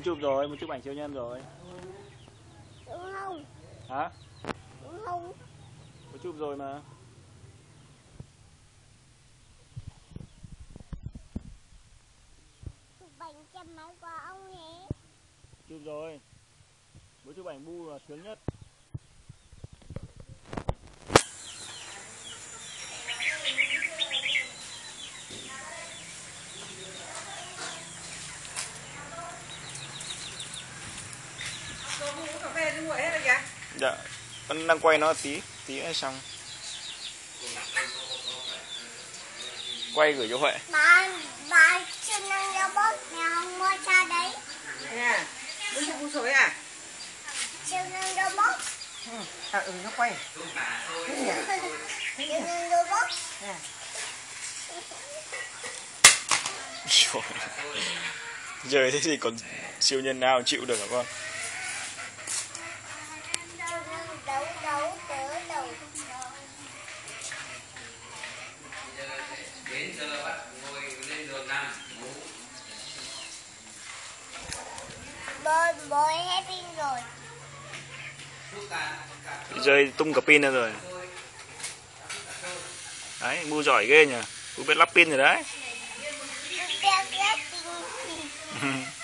chụp rồi, muốn chụp ảnh siêu nhân rồi. Đúng không? Hả? Đúng không? Có chụp rồi mà. Chụp ảnh chăm máy của ông nhé. Chụp rồi. Muốn chụp ảnh bu là sướng nhất. Uống cà phê nguội hết rồi kìa. Dạ, con đang quay nó tí nữa xong. Quay gửi cho Huệ. Bà chưa năng robot nhà không mua cha đấy. Nè, muốn chụp sối à? Chưa năng robot. Nó quay. Chưa năng robot. Nè. Trời, thế thì còn siêu nhân nào chịu được hả con? Chưa năng đấu tớ đầu. Đến giờ bắt ngồi lên giường nằm ngủ. Bơi hết pin rồi. Rơi tung cả pin ra rồi. Đấy, Bu giỏi ghê nhỉ. Bu biết lắp pin rồi đấy. Biết pin.